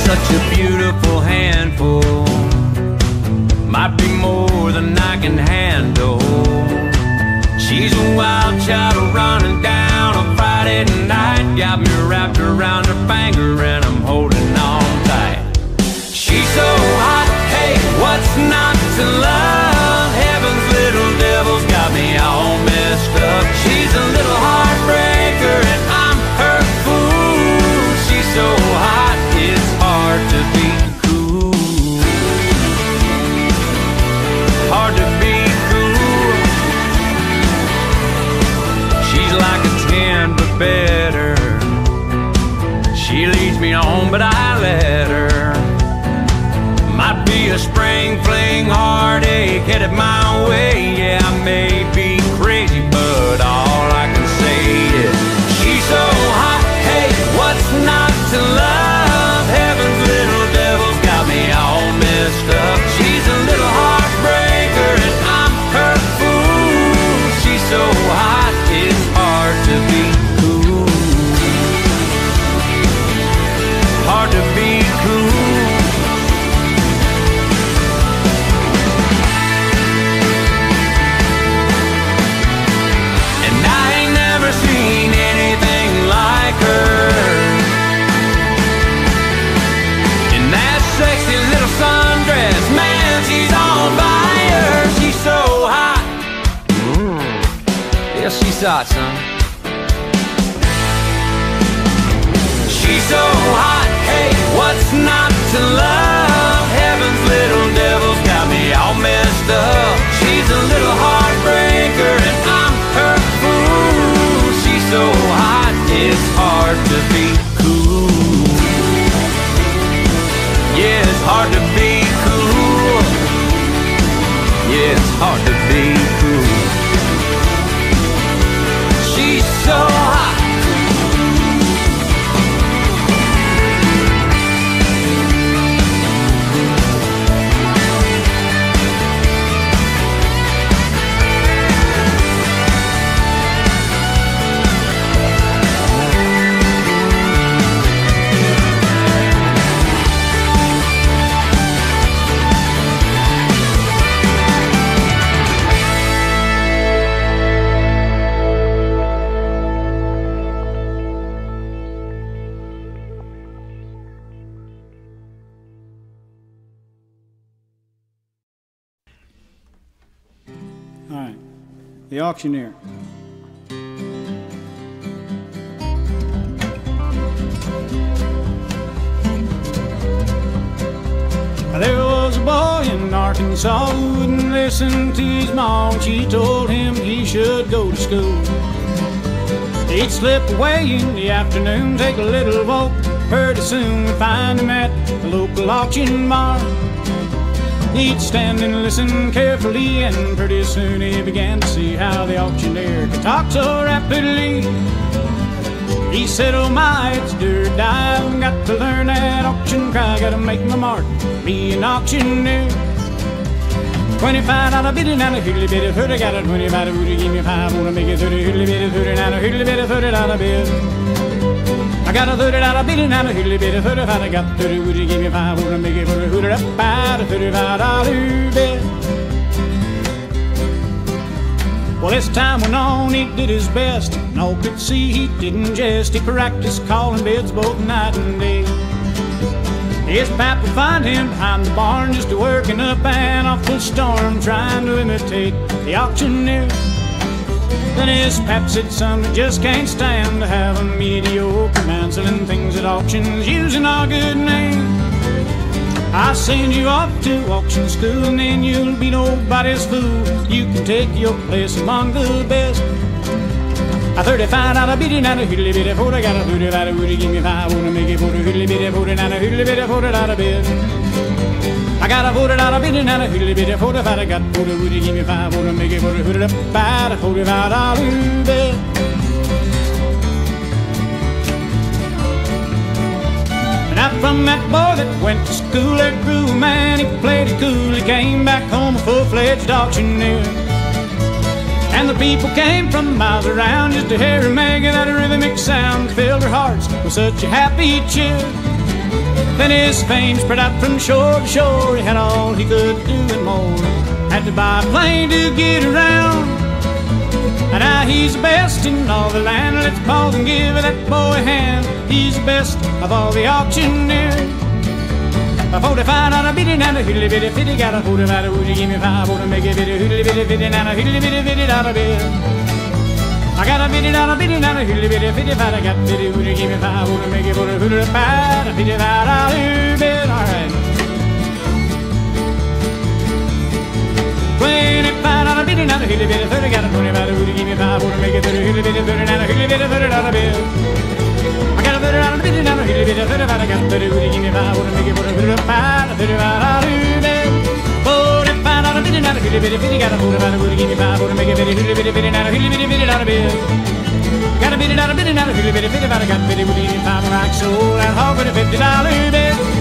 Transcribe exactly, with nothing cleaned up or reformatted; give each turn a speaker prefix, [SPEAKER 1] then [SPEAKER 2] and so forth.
[SPEAKER 1] such a beautiful handful, might be more than I can handle. She's a wild child running down on Friday night, got me wrapped around her finger and I'm holding on tight. She's so hot, hey, what's not to love? Heaven's little devil's got me all messed up. She's a little heartbreaker and I'm her fool. She's so hot, it's hard to be cool. Hard to be cool. She's like a ten but better. She leads me on but I let her. Might be a spring fling heartache headed my way. Yeah, I may be crazy but all I can say is she's so hot, hey, what's not to love? Heaven's little devil's got me all messed up. She's a little heartbreaker and I'm her fool. She's so hot, it's hard to be cool. Hard to be cool. And I ain't never seen anything like her. In that sexy little sundress, man, she's on fire. She's so hot. Yeah, she's hot, son. She's so hot, hey, what's not to love? Heaven's little devil's got me all messed up. She's a little heartbreaker and I'm her fool. She's so hot, it's hard to be cool. Yeah, it's hard to be cool. Yeah, it's hard to be cool. She's so hot.
[SPEAKER 2] All right, The Auctioneer. There was a boy in Arkansas who wouldn't listen to his mom. She told him he should go to school. He'd slip away in the afternoon, take a little walk. Pretty soon we'd find him at the local auction barn. He'd stand and listen carefully, and pretty soon he began to see how the auctioneer could talk so rapidly. He said, oh my, it's do or die, I've got to learn that auction cry, gotta make my mark, be an auctioneer. Twenty-five dollar biddy, now a hoodly biddy, thirty, got a twenty-five dollar booty, give me five, wanna make it thirty, hoodly biddy, thirty, now a hoodly biddy, thirty dollar bid. I got a thirty dollar biddy, now a hoodly biddy, thirty-five, I got thirty, would you give me five, wanna make it for a hooded up by the thirty-five dollar bid. Well, as time went on, he did his best, and all could see he didn't jest. He practiced calling bids both night and day. His pap would find him behind the barn, just a working up an awful storm, trying to imitate the auctioneer. Then his pap said, son, we just can't stand to have a mediocre man selling things at auctions using our good name. I'll send you off to auction school, and then you'll be nobody's fool. You can take your place among the best. A thirty-five dollar biddy, now a hoodly biddy, forty, got a thirty dollar woody, give me five, wanna make it for a hoodly biddy, forty, now a hoodly biddy, forty dollar bid. I got a forty dollar biddy, now a hoodly biddy, forty-five, I got forty woody, give me five, wanna make it for a hooded up by the forty-five dollar bid. And out from that boy that went to school, there grew a man, he played it cool, he came back home a full-fledged auctioneer. And the people came from miles around just to hear him make that rhythmic sound, filled their hearts with such a happy cheer. Then his fame spread out from shore to shore. He had all he could do and more. Had to buy a plane to get around. And now he's the best in all the land. Let's pause and give that boy a hand. He's the best of all the auctioneers. A forty-five dollar bitty and a hiddly bitty fitty. Got a forty-five, would you give me five? Would you make a bitty hiddly bitty fitty and a hiddly bitty fitty dollar bill? I got a bitty dollar bitty and a hiddly bitty fitty five. I got bitty, would you give me five? Would you make it for a hoodly five? A fifty-five dollar bill, alright. Twenty-five dollar bitty and a hiddly bitty thirty. Got a twenty-five, would you give me five? Would you make it thirty hiddly bitty thirty and a hiddly bitty thirty dollar bill? I got a thirty dollar bitty and a hiddly bitty thirty-five. I got thirty, would you give me five? Would you make it for a hoodly five? A thirty-five dollar bill. Forty-five dollar bitty and a hiddly bitty fitty. Got a forty-five, would you give me five? Would you make it bitty hiddly bitty fitty and a hiddly bitty fitty dollar bill? Got a bitty dollar bitty and a hiddly bitty fitty. I got bitty, would you give me five? When I sold that hog with a fifty dollar bill.